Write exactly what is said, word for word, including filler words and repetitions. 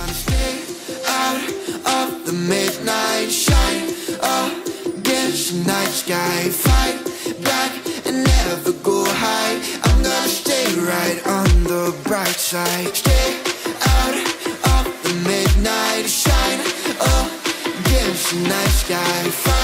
gonna stay out of the midnight shine against the night sky. Fight back and never go high. I'm gonna stay right on the bright side. Stay out of the midnight shine against the night sky. Fight